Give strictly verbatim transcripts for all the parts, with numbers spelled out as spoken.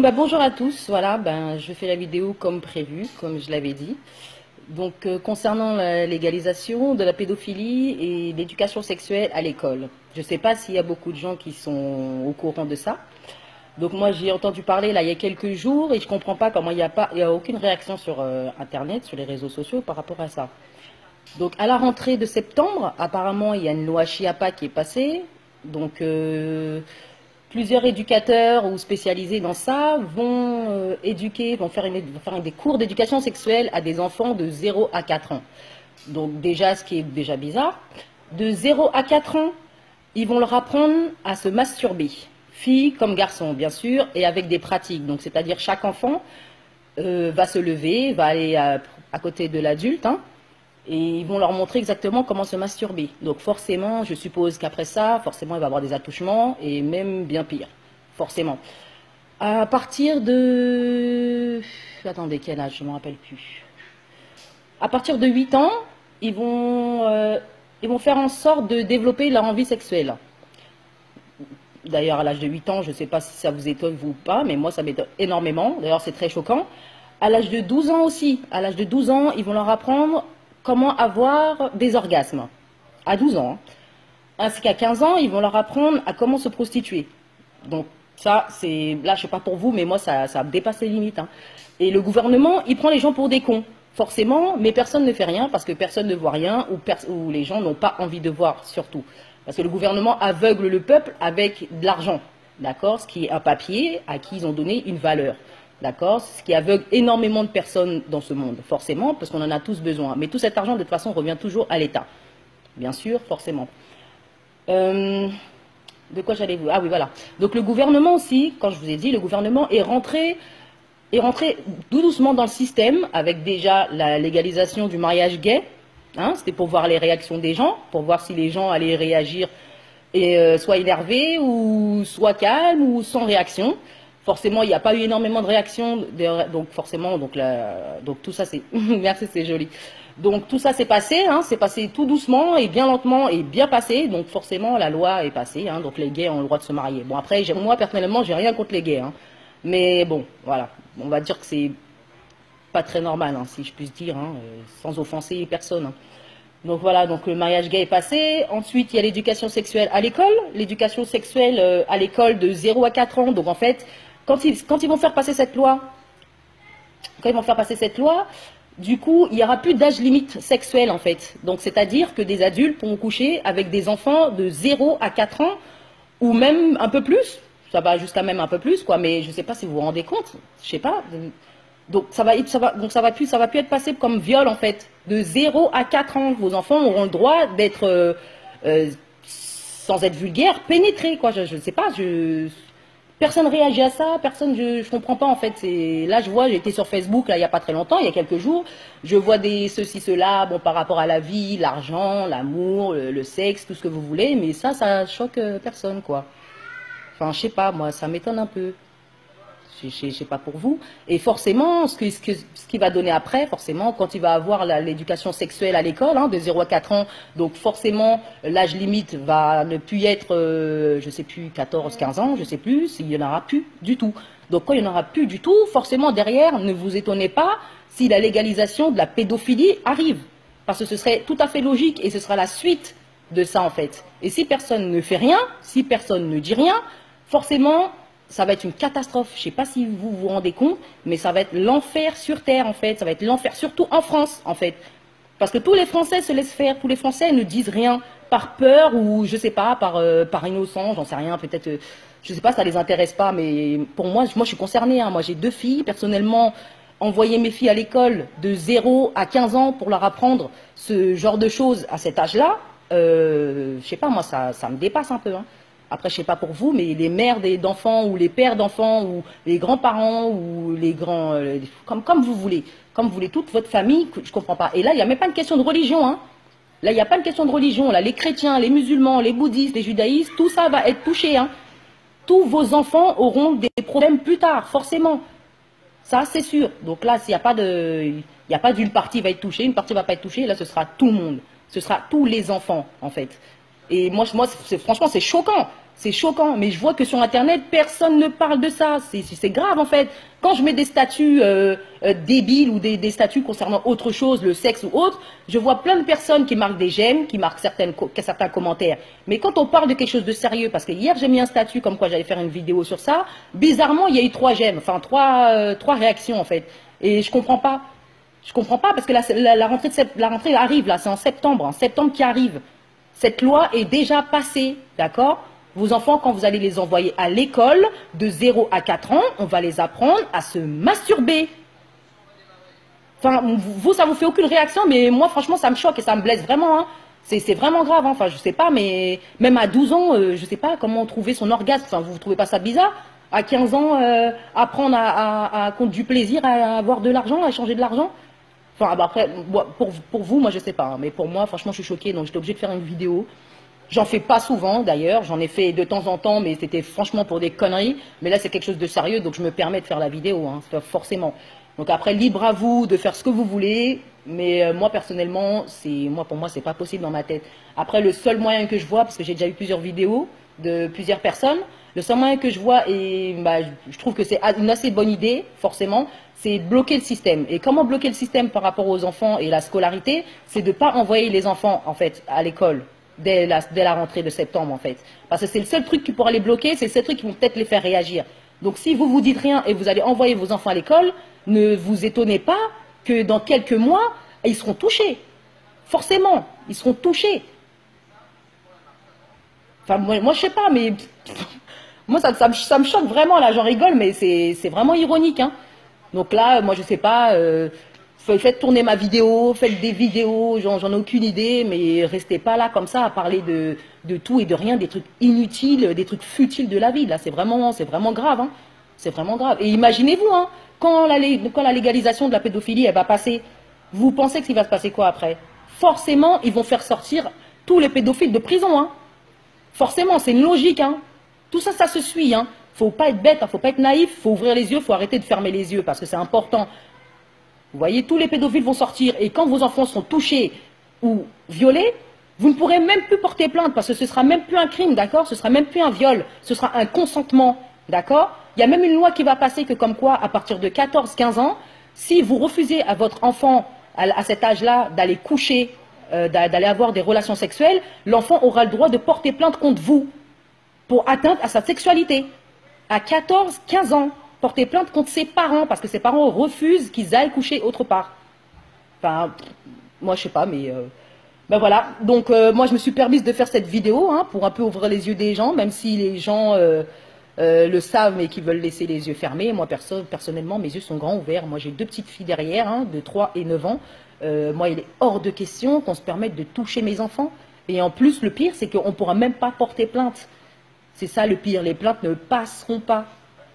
bah, bonjour à tous, voilà, ben, je fais la vidéo comme prévu, comme je l'avais dit. Donc, euh, concernant la légalisation de la pédophilie et l'éducation sexuelle à l'école. Je ne sais pas s'il y a beaucoup de gens qui sont au courant de ça. Donc, moi, j'ai entendu parler là il y a quelques jours et je ne comprends pas comment il n'y a, pas, il y a aucune réaction sur euh, Internet, sur les réseaux sociaux par rapport à ça. Donc, à la rentrée de septembre, apparemment, il y a une loi Chiappa qui est passée. Donc, euh, plusieurs éducateurs ou spécialisés dans ça vont euh, éduquer, vont faire, une, vont faire des cours d'éducation sexuelle à des enfants de zéro à quatre ans. Donc déjà, ce qui est déjà bizarre, de zéro à quatre ans, ils vont leur apprendre à se masturber, filles comme garçons bien sûr, et avec des pratiques. Donc c'est-à-dire chaque enfant euh, va se lever, va aller à, à côté de l'adulte, hein, et ils vont leur montrer exactement comment se masturber. Donc forcément, je suppose qu'après ça, forcément, il va y avoir des attouchements, et même bien pire, forcément. À partir de... Attendez, quel âge, je ne me rappelle plus. À partir de huit ans, ils vont, euh, ils vont faire en sorte de développer leur envie sexuelle. D'ailleurs, à l'âge de huit ans, je ne sais pas si ça vous étonne vous ou pas, mais moi, ça m'étonne énormément. D'ailleurs, c'est très choquant. À l'âge de douze ans aussi, à l'âge de douze ans, ils vont leur apprendre comment avoir des orgasmes, à douze ans. Ainsi qu'à quinze ans, ils vont leur apprendre à comment se prostituer. Donc ça, c'est là, je ne sais pas pour vous, mais moi, ça, ça dépasse les limites. Hein. Et le gouvernement, il prend les gens pour des cons, forcément, mais personne ne fait rien parce que personne ne voit rien ou, ou les gens n'ont pas envie de voir, surtout. Parce que le gouvernement aveugle le peuple avec de l'argent, d'accord, ce qui est un papier à qui ils ont donné une valeur. D'accord, ce qui aveugle énormément de personnes dans ce monde, forcément, parce qu'on en a tous besoin. Mais tout cet argent, de toute façon, revient toujours à l'État. Bien sûr, forcément. Euh, de quoi j'allais vous... Ah oui, voilà. Donc le gouvernement aussi, quand je vous ai dit, le gouvernement est rentré, est rentré tout doucement dans le système, avec déjà la légalisation du mariage gay. Hein, c'était pour voir les réactions des gens, pour voir si les gens allaient réagir, et, euh, soit énervés, ou soit calmes, ou sans réaction. Forcément, il n'y a pas eu énormément de réactions, donc forcément, donc, la, donc tout ça, c'est... Merci, c'est joli. Donc tout ça s'est passé, hein, c'est passé tout doucement et bien lentement et bien passé, donc forcément la loi est passée, hein, donc les gays ont le droit de se marier. Bon après, moi personnellement, j'ai rien contre les gays, hein, mais bon, voilà, on va dire que c'est pas très normal, hein, si je puis dire, hein, sans offenser personne. Hein. Donc voilà, donc le mariage gay est passé. Ensuite, il y a l'éducation sexuelle à l'école, l'éducation sexuelle euh, à l'école de zéro à quatre ans. Donc en fait, Quand ils, quand ils vont faire passer cette loi, quand ils vont faire passer cette loi, du coup, il n'y aura plus d'âge limite sexuel, en fait. Donc, c'est-à-dire que des adultes pourront coucher avec des enfants de zéro à quatre ans, ou même un peu plus. Ça va jusqu'à même un peu plus, quoi. Mais je ne sais pas si vous vous rendez compte. Je ne sais pas. Donc, ça va, ça va, donc ça va plus, ça va plus être passé comme viol, en fait. De zéro à quatre ans, vos enfants auront le droit d'être, euh, euh, sans être vulgaire, pénétrés, quoi. Je ne sais pas, je... Personne réagit à ça, personne, je ne comprends pas en fait. Là, je vois, j'ai été sur Facebook là, il n'y a pas très longtemps, il y a quelques jours, je vois des ceci, cela, bon, par rapport à la vie, l'argent, l'amour, le, le sexe, tout ce que vous voulez, mais ça, ça choque euh, personne, quoi. Enfin, je sais pas, moi, ça m'étonne un peu. Je ne sais pas pour vous. Et forcément, ce, que, ce, que, ce qui va donner après, forcément, quand il va avoir l'éducation sexuelle à l'école, hein, de zéro à quatre ans, donc forcément, l'âge limite va ne plus être, euh, je ne sais plus, quatorze, quinze ans, je ne sais plus, il n'y en aura plus du tout. Donc quand il n'y en aura plus du tout, forcément, derrière, ne vous étonnez pas si la légalisation de la pédophilie arrive. Parce que ce serait tout à fait logique et ce sera la suite de ça, en fait. Et si personne ne fait rien, si personne ne dit rien, forcément... ça va être une catastrophe. Je ne sais pas si vous vous rendez compte, mais ça va être l'enfer sur Terre, en fait. Ça va être l'enfer, surtout en France, en fait. Parce que tous les Français se laissent faire. Tous les Français ne disent rien par peur ou, je ne sais pas, par, euh, par innocence, j'en sais rien. Peut-être, euh, je ne sais pas, ça ne les intéresse pas. Mais pour moi, moi je suis concernée. Hein. Moi, j'ai deux filles. Personnellement, envoyer mes filles à l'école de zéro à quinze ans pour leur apprendre ce genre de choses à cet âge-là, euh, je ne sais pas, moi, ça, ça me dépasse un peu. Hein. Après, je ne sais pas pour vous, mais les mères d'enfants ou les pères d'enfants ou les grands-parents ou les grands... Euh, comme, comme vous voulez, comme vous voulez, toute votre famille, je ne comprends pas. Et là, il n'y a même pas une question de religion. Hein. Là, il n'y a pas une question de religion. Là, les chrétiens, les musulmans, les bouddhistes, les judaïstes, tout ça va être touché. Hein. Tous vos enfants auront des problèmes plus tard, forcément. Ça, c'est sûr. Donc là, s'il n'y a pas de... Il n'y a pas d'une partie va être touchée, une partie ne va pas être touchée, là, ce sera tout le monde. Ce sera tous les enfants, en fait. Et moi, moi franchement, c'est choquant. C'est choquant, mais je vois que sur Internet, personne ne parle de ça. C'est grave, en fait. Quand je mets des statuts euh, euh, débiles ou des, des statuts concernant autre chose, le sexe ou autre, je vois plein de personnes qui marquent des j'aime, qui marquent certaines, certains commentaires. Mais quand on parle de quelque chose de sérieux, parce que hier, j'ai mis un statut comme quoi j'allais faire une vidéo sur ça, bizarrement, il y a eu trois j'aime, enfin, trois, euh, trois réactions, en fait. Et je comprends pas. Je comprends pas, parce que la, la, la, rentrée, de, la rentrée arrive, là, c'est en septembre, en septembre qui arrive. Cette loi est déjà passée, d'accord? Vos enfants, quand vous allez les envoyer à l'école, de zéro à quatre ans, on va les apprendre à se masturber. Enfin, vous, ça vous fait aucune réaction, mais moi, franchement, ça me choque et ça me blesse vraiment. Hein. C'est vraiment grave. Hein. Enfin, je sais pas, mais même à douze ans, euh, je sais pas comment trouver son orgasme. Enfin, vous ne trouvez pas ça bizarre? À quinze ans, euh, apprendre à, à, à compte du plaisir, à avoir de l'argent, à échanger de l'argent? Enfin, bah après, pour, pour vous, moi, je sais pas. Hein, mais pour moi, franchement, je suis choquée, donc j'étais obligée de faire une vidéo. J'en fais pas souvent d'ailleurs, j'en ai fait de temps en temps, mais c'était franchement pour des conneries. Mais là, c'est quelque chose de sérieux, donc je me permets de faire la vidéo, hein, forcément. Donc après, libre à vous de faire ce que vous voulez, mais euh, moi personnellement, c'est moi pour moi, c'est pas possible dans ma tête. Après, le seul moyen que je vois, parce que j'ai déjà eu plusieurs vidéos de plusieurs personnes, le seul moyen que je vois, et bah, je trouve que c'est une assez bonne idée, forcément, c'est bloquer le système. Et comment bloquer le système par rapport aux enfants et la scolarité, c'est de ne pas envoyer les enfants en fait à l'école. Dès la, dès la rentrée de septembre, en fait. Parce que c'est le seul truc qui pourra les bloquer, c'est le seul truc qui vont peut-être les faire réagir. Donc, si vous vous dites rien et vous allez envoyer vos enfants à l'école, ne vous étonnez pas que dans quelques mois, ils seront touchés. Forcément, ils seront touchés. Enfin, moi, moi je sais pas, mais... moi, ça, ça, ça me choque vraiment, là, j'en rigole, mais c'est vraiment ironique, hein. Donc là, moi, je sais pas... Euh, faites tourner ma vidéo, faites des vidéos, j'en ai aucune idée, mais restez pas là comme ça à parler de, de tout et de rien, des trucs inutiles, des trucs futiles de la vie. Là, c'est vraiment, c'est vraiment grave. Hein. C'est vraiment grave. Et imaginez-vous, hein, quand, la, quand la légalisation de la pédophilie elle va passer, vous pensez qu'il va se passer quoi après? Forcément, ils vont faire sortir tous les pédophiles de prison. Hein. Forcément, c'est une logique. Hein. Tout ça, ça se suit. Hein. Faut pas être bête, hein, faut pas être naïf, faut ouvrir les yeux, faut arrêter de fermer les yeux parce que c'est important. Vous voyez, tous les pédophiles vont sortir et quand vos enfants sont touchés ou violés, vous ne pourrez même plus porter plainte parce que ce sera même plus un crime, d'accord? Ce sera même plus un viol, ce sera un consentement, d'accord? Il y a même une loi qui va passer que comme quoi, à partir de quatorze quinze ans, si vous refusez à votre enfant, à, à cet âge-là, d'aller coucher, euh, d'aller avoir des relations sexuelles, l'enfant aura le droit de porter plainte contre vous pour atteinte à sa sexualité. À quatorze quinze ans. Porter plainte contre ses parents, parce que ses parents refusent qu'ils aillent coucher autre part. Enfin, moi je sais pas, mais... Euh, ben voilà, donc euh, moi je me suis permise de faire cette vidéo, hein, pour un peu ouvrir les yeux des gens, même si les gens euh, euh, le savent, mais qui veulent laisser les yeux fermés. Moi, perso personnellement, mes yeux sont grands ouverts. Moi j'ai deux petites filles derrière, hein, de trois et neuf ans. Euh, moi, il est hors de question qu'on se permette de toucher mes enfants. Et en plus, le pire, c'est qu'on ne pourra même pas porter plainte. C'est ça le pire, les plaintes ne passeront pas. D'accord ?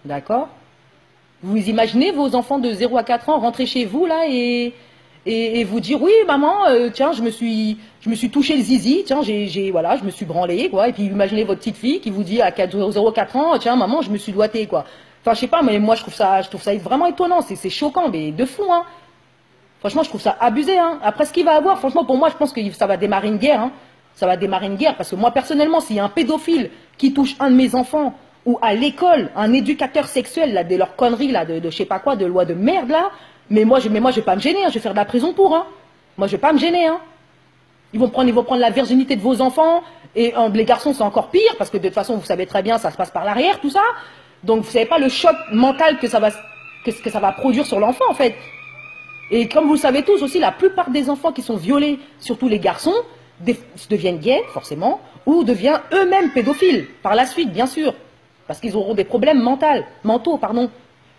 Vous imaginez vos enfants de zéro à quatre ans rentrer chez vous là et, et, et vous dire oui maman, euh, tiens je me suis je me suis touché le zizi, tiens j'ai voilà je me suis branlé quoi. Et puis imaginez votre petite fille qui vous dit à zéro à quatre ans, tiens maman je me suis doigté quoi. Enfin je sais pas, mais moi je trouve ça je trouve ça vraiment étonnant, c'est choquant, mais de fou hein. Franchement je trouve ça abusé hein. Après ce qu'il va avoir, franchement pour moi je pense que ça va démarrer une guerre hein. Ça va démarrer une guerre parce que moi personnellement s'il y a un pédophile qui touche un de mes enfants ou à l'école, un éducateur sexuel, là, de leurs conneries, là, de, de je sais pas quoi, de loi de merde, là, mais moi, je, mais moi, je vais pas me gêner, hein, je vais faire de la prison pour, hein. Moi, je vais pas me gêner, hein. Ils vont prendre, ils vont prendre la virginité de vos enfants, et euh, les garçons, c'est encore pire, parce que de toute façon, vous savez très bien, ça se passe par l'arrière, tout ça. Donc, vous savez pas le choc mental que ça va, que, que ça va produire sur l'enfant, en fait. Et comme vous le savez tous aussi, la plupart des enfants qui sont violés, surtout les garçons, deviennent gays, forcément, ou deviennent eux-mêmes pédophiles, par la suite, bien sûr. Parce qu'ils auront des problèmes mentaux, mentaux, pardon.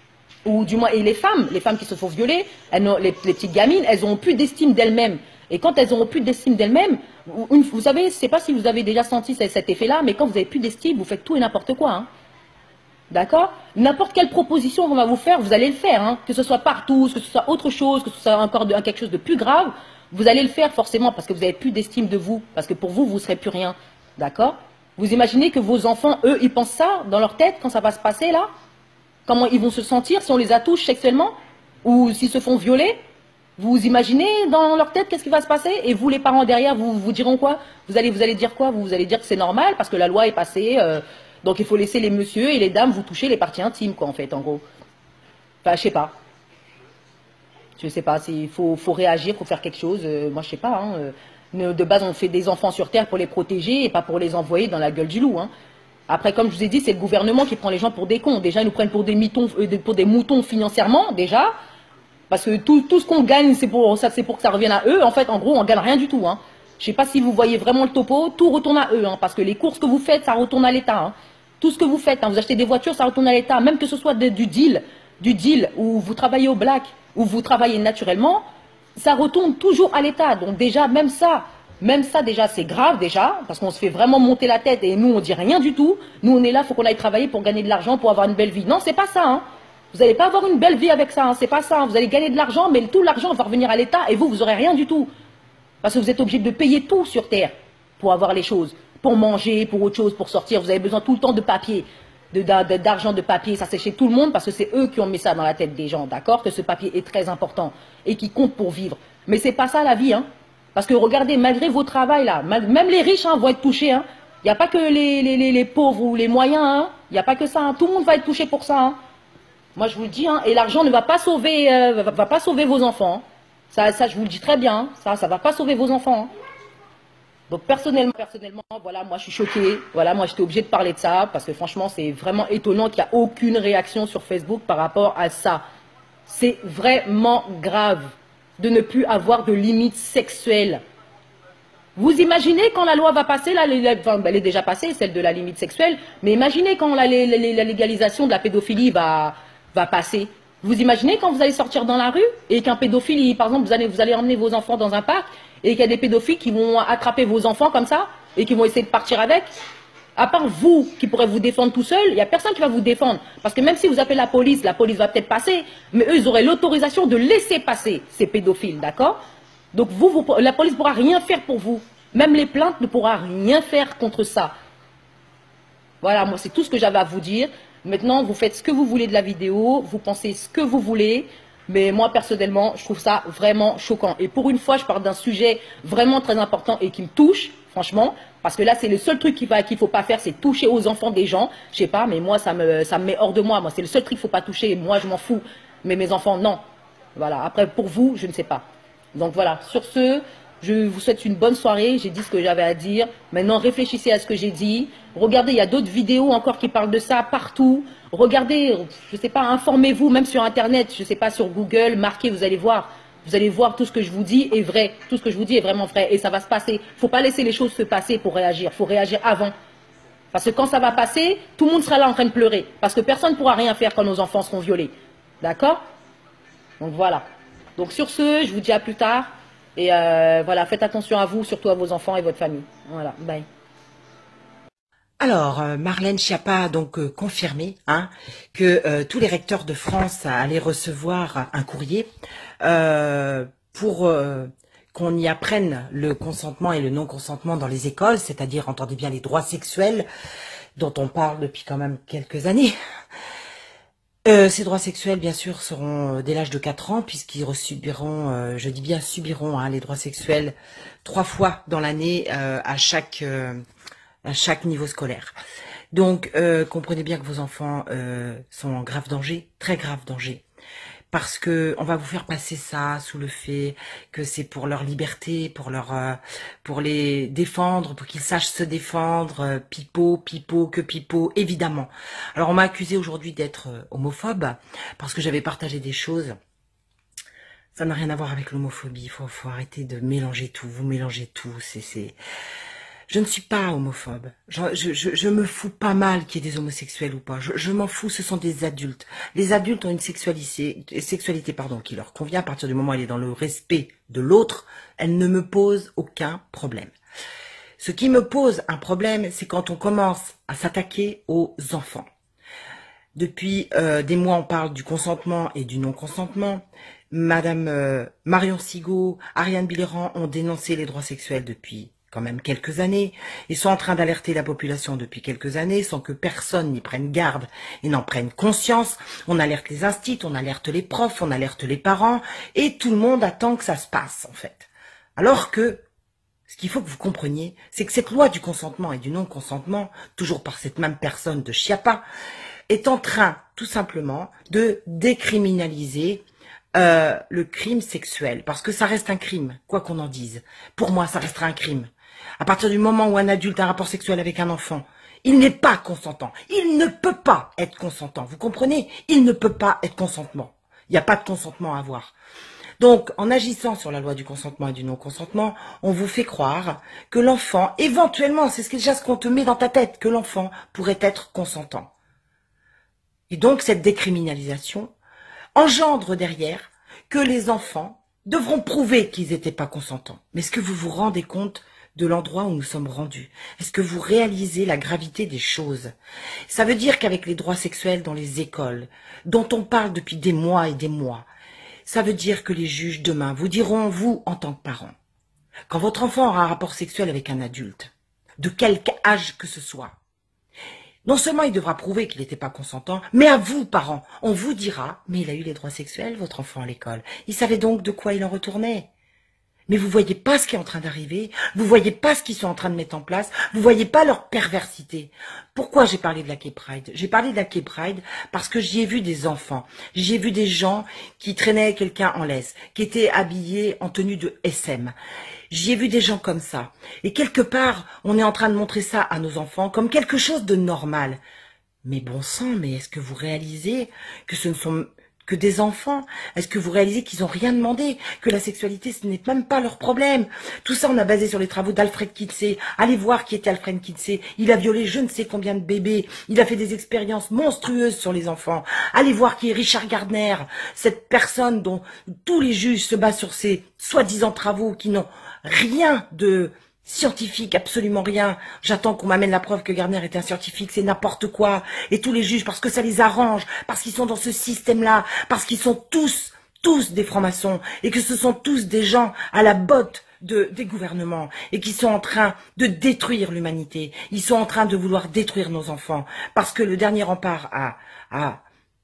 Ou du moins, et les femmes, les femmes qui se font violer, elles ont, les, les petites gamines, elles n'auront plus d'estime d'elles-mêmes. Et quand elles n'auront plus d'estime d'elles-mêmes, vous, vous savez, je ne sais pas si vous avez déjà senti cet effet-là, mais quand vous n'avez plus d'estime, vous faites tout et n'importe quoi. Hein. D'accord? N'importe quelle proposition on va vous faire, vous allez le faire. Hein. Que ce soit partout, que ce soit autre chose, que ce soit encore de, quelque chose de plus grave, vous allez le faire forcément parce que vous n'avez plus d'estime de vous. Parce que pour vous, vous ne serez plus rien. D'accord? Vous imaginez que vos enfants, eux, ils pensent ça dans leur tête quand ça va se passer là? Comment ils vont se sentir si on les attouche sexuellement? Ou s'ils se font violer? Vous imaginez dans leur tête qu'est-ce qui va se passer? Et vous, les parents derrière, vous vous diront quoi? Vous allez, vous allez dire quoi? Vous, vous allez dire que c'est normal parce que la loi est passée. Euh, donc il faut laisser les messieurs et les dames vous toucher les parties intimes, quoi, en fait, en gros. Enfin, je sais pas. Je sais pas. Il faut, faut réagir, faut faire quelque chose. Euh, moi, je sais pas. Hein, euh, de base, on fait des enfants sur Terre pour les protéger et pas pour les envoyer dans la gueule du loup. Hein. Après, comme je vous ai dit, c'est le gouvernement qui prend les gens pour des cons. Déjà, ils nous prennent pour des, mitons, euh, pour des moutons financièrement, déjà. Parce que tout, tout ce qu'on gagne, c'est pour, ça, c'est pour que ça revienne à eux. En fait, en gros, on gagne rien du tout. Hein. Je sais pas si vous voyez vraiment le topo, tout retourne à eux. Hein, parce que les courses que vous faites, ça retourne à l'État. Hein. Tout ce que vous faites, hein, vous achetez des voitures, ça retourne à l'État. Même que ce soit de, du deal, du deal, où vous travaillez au black, où vous travaillez naturellement, ça retourne toujours à l'État. Donc déjà, même ça, même ça déjà, c'est grave déjà, parce qu'on se fait vraiment monter la tête et nous, on dit rien du tout. Nous, on est là, il faut qu'on aille travailler pour gagner de l'argent, pour avoir une belle vie. Non, c'est pas ça. Hein. Vous n'allez pas avoir une belle vie avec ça, hein, c'est pas ça. Hein. Vous allez gagner de l'argent, mais tout l'argent va revenir à l'État et vous, vous n'aurez rien du tout. Parce que vous êtes obligé de payer tout sur Terre pour avoir les choses, pour manger, pour autre chose, pour sortir. Vous avez besoin tout le temps de papier, d'argent, de, de, de papier. Ça, c'est chez tout le monde parce que c'est eux qui ont mis ça dans la tête des gens, d'accord? Que ce papier est très important et qui compte pour vivre. Mais c'est pas ça la vie, hein. Parce que regardez, malgré vos travails là, même les riches hein, vont être touchés. Hein. Il n'y a pas que les, les, les, les pauvres ou les moyens. Hein. Il n'y a pas que ça. Hein. Tout le monde va être touché pour ça. Hein. Moi, je vous le dis, hein, et l'argent ne va pas sauver, euh, va, va pas sauver vos enfants. Hein. Ça, ça, je vous le dis très bien. Hein, ça, ça va pas sauver vos enfants. Hein. Donc personnellement, personnellement, voilà, moi, je suis choquée. Voilà, moi, j'étais obligée de parler de ça parce que franchement, c'est vraiment étonnant qu'il n'y a aucune réaction sur Facebook par rapport à ça. C'est vraiment grave de ne plus avoir de limites sexuelles. Vous imaginez quand la loi va passer, là, enfin, elle est déjà passée, celle de la limite sexuelle, mais imaginez quand la, la, la légalisation de la pédophilie va, va passer. Vous imaginez quand vous allez sortir dans la rue et qu'un pédophile, par exemple, vous allez, vous allez emmener vos enfants dans un parc et qu'il y a des pédophiles qui vont attraper vos enfants comme ça et qui vont essayer de partir avec. À part vous qui pourrez vous défendre tout seul, il n'y a personne qui va vous défendre. Parce que même si vous appelez la police, la police va peut-être passer, mais eux, ils auraient l'autorisation de laisser passer ces pédophiles, d'accord? Donc vous, vous, la police ne pourra rien faire pour vous. Même les plaintes ne pourra rien faire contre ça. Voilà, moi c'est tout ce que j'avais à vous dire. Maintenant, vous faites ce que vous voulez de la vidéo, vous pensez ce que vous voulez. Mais moi, personnellement, je trouve ça vraiment choquant. Et pour une fois, je parle d'un sujet vraiment très important et qui me touche, franchement. Parce que là, c'est le seul truc qu'il ne faut pas faire, c'est toucher aux enfants des gens. Je sais pas, mais moi, ça me, ça me met hors de moi. Moi, c'est le seul truc qu'il ne faut pas toucher. Moi, je m'en fous. Mais mes enfants, non. Voilà. Après, pour vous, je ne sais pas. Donc voilà. Sur ce, je vous souhaite une bonne soirée. J'ai dit ce que j'avais à dire. Maintenant, réfléchissez à ce que j'ai dit. Regardez, il y a d'autres vidéos encore qui parlent de ça partout. Regardez, je ne sais pas, informez-vous, même sur Internet, je ne sais pas, sur Google, marquez, vous allez voir. Vous allez voir tout ce que je vous dis est vrai. Tout ce que je vous dis est vraiment vrai. Et ça va se passer. Il ne faut pas laisser les choses se passer pour réagir. Il faut réagir avant. Parce que quand ça va passer, tout le monde sera là en train de pleurer. Parce que personne ne pourra rien faire quand nos enfants seront violés. D'accord? Donc voilà. Donc sur ce, je vous dis à plus tard. Et euh, voilà, faites attention à vous, surtout à vos enfants et votre famille. Voilà, bye. Alors, euh, Marlène Schiappa a donc euh, confirmé hein, que euh, tous les recteurs de France allaient recevoir un courrier euh, pour euh, qu'on y apprenne le consentement et le non-consentement dans les écoles, c'est-à-dire, entendez bien, les droits sexuels dont on parle depuis quand même quelques années. Euh, ces droits sexuels, bien sûr, seront euh, dès l'âge de quatre ans, puisqu'ils subiront, euh, je dis bien subiront, hein, les droits sexuels trois fois dans l'année euh, à chaque... Euh, à chaque niveau scolaire. Donc, euh, comprenez bien que vos enfants euh, sont en grave danger, très grave danger. Parce que on va vous faire passer ça sous le fait que c'est pour leur liberté, pour leur, euh, pour les défendre, pour qu'ils sachent se défendre, euh, pipeau, pipeau, que pipeau, évidemment. Alors, on m'a accusé aujourd'hui d'être euh, homophobe, parce que j'avais partagé des choses. Ça n'a rien à voir avec l'homophobie, il faut, faut arrêter de mélanger tout, vous mélangez tout, c'est... c'est... Je ne suis pas homophobe. Je, je, je, je me fous pas mal qu'il y ait des homosexuels ou pas. Je, je m'en fous, ce sont des adultes. Les adultes ont une sexualité, sexualité pardon, qui leur convient à partir du moment où elle est dans le respect de l'autre. Elle ne me pose aucun problème. Ce qui me pose un problème, c'est quand on commence à s'attaquer aux enfants. Depuis euh, des mois, on parle du consentement et du non-consentement. Madame euh, Marion Sigaud, Ariane Biléran ont dénoncé les droits sexuels depuis quand même quelques années. Ils sont en train d'alerter la population depuis quelques années sans que personne n'y prenne garde et n'en prenne conscience. On alerte les instituts, on alerte les profs, on alerte les parents et tout le monde attend que ça se passe en fait. Alors que ce qu'il faut que vous compreniez, c'est que cette loi du consentement et du non-consentement, toujours par cette même personne de Chiappa, est en train tout simplement de décriminaliser euh, le crime sexuel. Parce que ça reste un crime, quoi qu'on en dise. Pour moi, ça restera un crime. À partir du moment où un adulte a un rapport sexuel avec un enfant, il n'est pas consentant. Il ne peut pas être consentant. Vous comprenez? Il ne peut pas être consentement. Il n'y a pas de consentement à avoir. Donc, en agissant sur la loi du consentement et du non-consentement, on vous fait croire que l'enfant, éventuellement, c'est déjà ce qu'on te met dans ta tête, que l'enfant pourrait être consentant. Et donc, cette décriminalisation engendre derrière que les enfants devront prouver qu'ils n'étaient pas consentants. Mais est-ce que vous vous rendez compte de l'endroit où nous sommes rendus? Est-ce que vous réalisez la gravité des choses? Ça veut dire qu'avec les droits sexuels dans les écoles, dont on parle depuis des mois et des mois, ça veut dire que les juges demain vous diront, vous, en tant que parents, quand votre enfant aura un rapport sexuel avec un adulte, de quelque âge que ce soit, non seulement il devra prouver qu'il n'était pas consentant, mais à vous, parents, on vous dira, mais il a eu les droits sexuels, votre enfant, à l'école. Il savait donc de quoi il en retournait. Mais vous voyez pas ce qui est en train d'arriver, vous voyez pas ce qu'ils sont en train de mettre en place, vous voyez pas leur perversité. Pourquoi j'ai parlé de la Gay Pride? J'ai parlé de la Gay Pride parce que j'y ai vu des enfants, j'y ai vu des gens qui traînaient quelqu'un en laisse, qui étaient habillés en tenue de S M. J'y ai vu des gens comme ça. Et quelque part, on est en train de montrer ça à nos enfants comme quelque chose de normal. Mais bon sang, mais est-ce que vous réalisez que ce ne sont que des enfants? Est-ce que vous réalisez qu'ils n'ont rien demandé? Que la sexualité, ce n'est même pas leur problème? Tout ça, on a basé sur les travaux d'Alfred Kinsey. Allez voir qui était Alfred Kinsey. Il a violé je ne sais combien de bébés. Il a fait des expériences monstrueuses sur les enfants. Allez voir qui est Richard Gardner, cette personne dont tous les juges se basent sur ces soi-disant travaux qui n'ont rien de scientifique, absolument rien. J'attends qu'on m'amène la preuve que Gardner est un scientifique, c'est n'importe quoi. Et tous les juges, parce que ça les arrange, parce qu'ils sont dans ce système-là, parce qu'ils sont tous, tous des francs-maçons, et que ce sont tous des gens à la botte de, des gouvernements, et qui sont en train de détruire l'humanité. Ils sont en train de vouloir détruire nos enfants, parce que le dernier rempart à, à,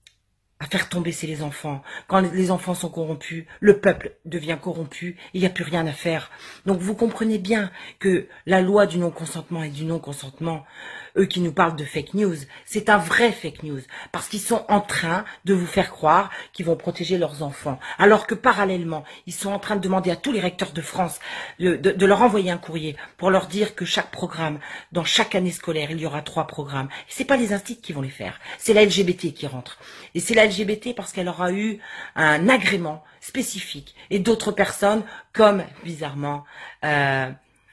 à faire tomber, c'est les enfants. Quand les enfants sont corrompus, le peuple devient corrompu, il n'y a plus rien à faire. Donc vous comprenez bien que la loi du non-consentement et du non-consentement, eux qui nous parlent de fake news, c'est un vrai fake news, parce qu'ils sont en train de vous faire croire qu'ils vont protéger leurs enfants, alors que parallèlement, ils sont en train de demander à tous les recteurs de France de, de, de leur envoyer un courrier pour leur dire que chaque programme, dans chaque année scolaire, il y aura trois programmes. C'est pas les instituts qui vont les faire, c'est la L G B T qui rentre. Et c'est la L G B T parce qu'elle aura eu un agrément spécifique. Et d'autres personnes, comme bizarrement euh,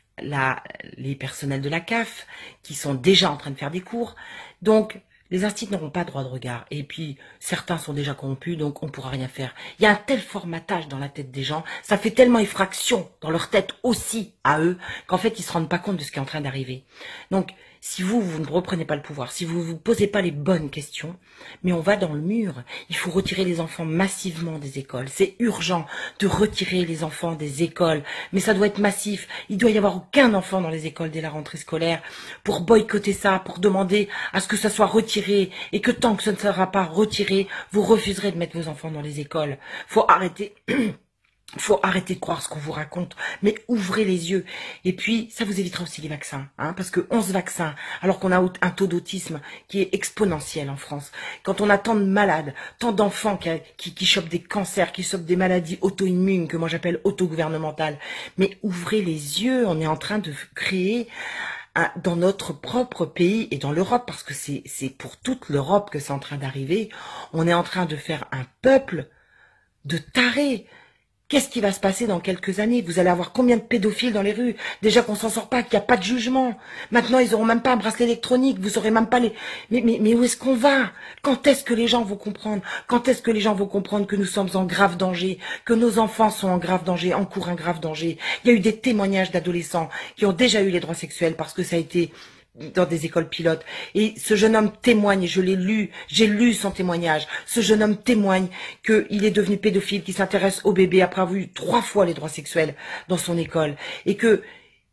la, les personnels de la C A F, qui sont déjà en train de faire des cours. Donc, les instituts n'auront pas droit de regard. Et puis, certains sont déjà corrompus, donc on ne pourra rien faire. Il y a un tel formatage dans la tête des gens, ça fait tellement effraction dans leur tête aussi à eux, qu'en fait, ils ne se rendent pas compte de ce qui est en train d'arriver. Donc, si vous, vous ne reprenez pas le pouvoir, si vous ne vous posez pas les bonnes questions, mais on va dans le mur. Il faut retirer les enfants massivement des écoles. C'est urgent de retirer les enfants des écoles, mais ça doit être massif. Il doit y avoir aucun enfant dans les écoles dès la rentrée scolaire pour boycotter ça, pour demander à ce que ça soit retiré, et que tant que ce ne sera pas retiré, vous refuserez de mettre vos enfants dans les écoles. Faut arrêter... Il faut arrêter de croire ce qu'on vous raconte, mais ouvrez les yeux. Et puis, ça vous évitera aussi les vaccins, hein, parce que onze vaccins, alors qu'on a un taux d'autisme qui est exponentiel en France. Quand on a tant de malades, tant d'enfants qui, qui, qui chopent des cancers, qui chopent des maladies auto-immunes, que moi j'appelle auto-gouvernementales, mais ouvrez les yeux, on est en train de créer... Un, dans notre propre pays et dans l'Europe, parce que c'est c'est pour toute l'Europe que c'est en train d'arriver, on est en train de faire un peuple de tarés. Qu'est-ce qui va se passer dans quelques années? Vous allez avoir combien de pédophiles dans les rues? Déjà qu'on s'en sort pas, qu'il n'y a pas de jugement. Maintenant, ils auront même pas un bracelet électronique. Vous aurez même pas les... Mais, mais, mais où est-ce qu'on va? Quand est-ce que les gens vont comprendre? Quand est-ce que les gens vont comprendre que nous sommes en grave danger? Que nos enfants sont en grave danger, encourent un grave danger? Il y a eu des témoignages d'adolescents qui ont déjà eu les droits sexuels parce que ça a été... dans des écoles pilotes. Et ce jeune homme témoigne, et je l'ai lu, j'ai lu son témoignage, ce jeune homme témoigne qu'il est devenu pédophile, qu'il s'intéresse aux bébés après avoir eu trois fois les droits sexuels dans son école, et que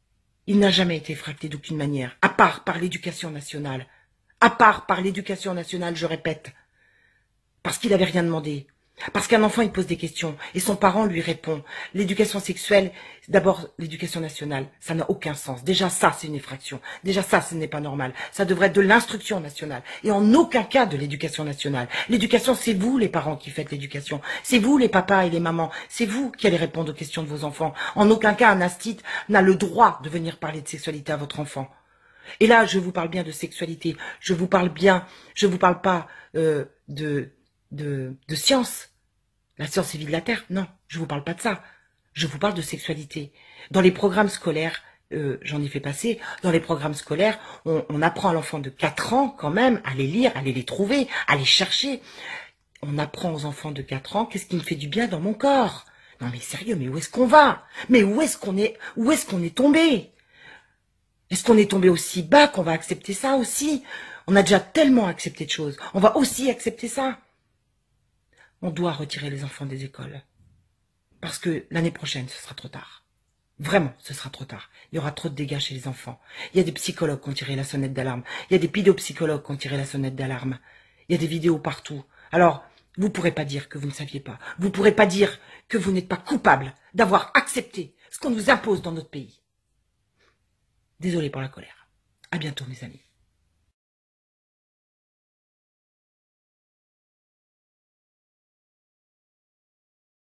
Il n'a jamais été fracté d'aucune manière, à part par l'éducation nationale. À part par l'éducation nationale, je répète. Parce qu'il n'avait rien demandé. Parce qu'un enfant, il pose des questions et son parent lui répond. L'éducation sexuelle, d'abord l'éducation nationale, ça n'a aucun sens. Déjà ça, c'est une effraction. Déjà ça, ce n'est pas normal. Ça devrait être de l'instruction nationale et en aucun cas de l'éducation nationale. L'éducation, c'est vous les parents qui faites l'éducation. C'est vous les papas et les mamans. C'est vous qui allez répondre aux questions de vos enfants. En aucun cas, un instit n'a le droit de venir parler de sexualité à votre enfant. Et là, je vous parle bien de sexualité. Je vous parle bien, je vous parle pas euh, de... De, de science, la science et vie de la Terre, non, je vous parle pas de ça, je vous parle de sexualité. Dans les programmes scolaires, euh, j'en ai fait passer, dans les programmes scolaires, on, on apprend à l'enfant de quatre ans quand même à les lire, à les, les trouver, à les chercher. On apprend aux enfants de quatre ans qu'est-ce qui me fait du bien dans mon corps. Non mais sérieux, mais où est-ce qu'on va? Mais où est-ce qu'on est, où est-ce qu'on est tombé? Est-ce qu'on est tombé aussi bas qu'on va accepter ça aussi? On a déjà tellement accepté de choses, on va aussi accepter ça. On doit retirer les enfants des écoles. Parce que l'année prochaine, ce sera trop tard. Vraiment, ce sera trop tard. Il y aura trop de dégâts chez les enfants. Il y a des psychologues qui ont tiré la sonnette d'alarme. Il y a des pédopsychologues qui ont tiré la sonnette d'alarme. Il y a des vidéos partout. Alors, vous ne pourrez pas dire que vous ne saviez pas. Vous ne pourrez pas dire que vous n'êtes pas coupable d'avoir accepté ce qu'on nous impose dans notre pays. Désolé pour la colère. À bientôt, mes amis.